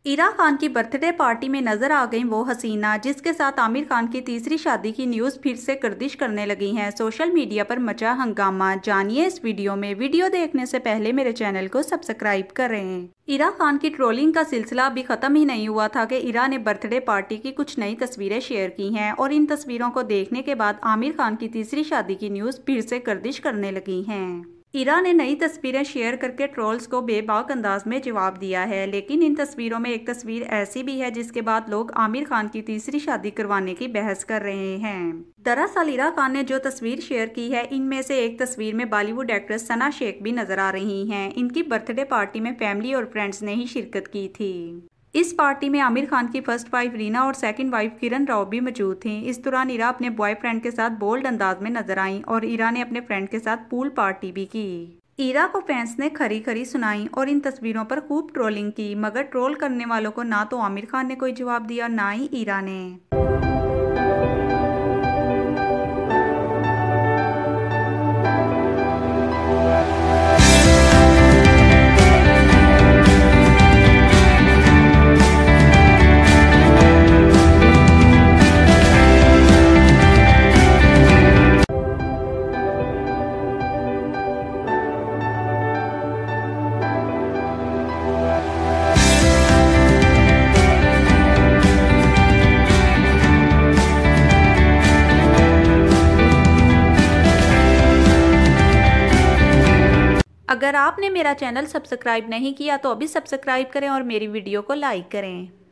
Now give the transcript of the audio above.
इरा खान की birthday party में नजर आ गई वो हसीना जिसके साथ आमिर खान की तीसरी शादी की न्यूज फिर से गर्दिश करने लगी हैं। सोशल मीडिया पर मचा हंगामा। जानिए इस वीडियो में। वीडियो देखने से पहले मेरे चैनल को सब्सक्राइब करें। इरा खान की ट्रोलिंग का सिलसिला अभी खत्म ही नहीं हुआ था कि इरा ने बर्थडे पार्टी की कुछ नई तस्वीरें शेयर की हैं और इन तस्वीरों को देखने के बाद आमिर खान की तीसरी शादी की न्यूज फिर से गर्दिश करने लगी हैं। इरा ने नई तस्वीरें शेयर करके ट्रोल्स को बेबाक अंदाज में जवाब दिया है, लेकिन इन तस्वीरों में एक तस्वीर ऐसी भी है जिसके बाद लोग आमिर खान की तीसरी शादी करवाने की बहस कर रहे हैं। दरअसल इरा खान ने जो तस्वीर शेयर की है, इनमें से एक तस्वीर में बॉलीवुड एक्ट्रेस सना शेख भी नजर आ रही हैं। इनकी बर्थडे पार्टी में फैमिली और फ्रेंड्स ने ही शिरकत की थी। इस पार्टी में आमिर खान की फर्स्ट वाइफ रीना और सेकंड वाइफ किरण राव भी मौजूद थीं। इस दौरान इरा अपने बॉयफ्रेंड के साथ बोल्ड अंदाज में नजर आईं और इरा ने अपने फ्रेंड के साथ पूल पार्टी भी की। इरा को फैंस ने खरी खरी सुनाई और इन तस्वीरों पर खूब ट्रोलिंग की, मगर ट्रोल करने वालों को ना तो आमिर खान ने कोई जवाब दिया, ना ही इरा ने। अगर आपने मेरा चैनल सब्सक्राइब नहीं किया तो अभी सब्सक्राइब करें और मेरी वीडियो को लाइक करें।